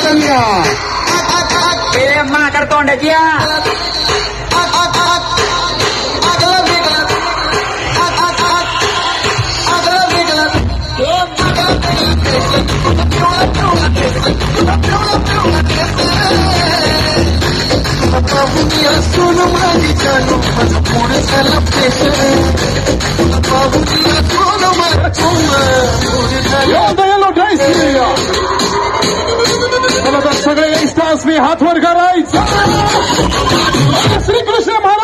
कन्या ए माकड तोंडाची सोनं माझी चालू माझं पुढे झालं प्रेशर बाबूजीला सोनं माझं सगळे स्टार्स मी हात वर करायचं श्रीकृष्ण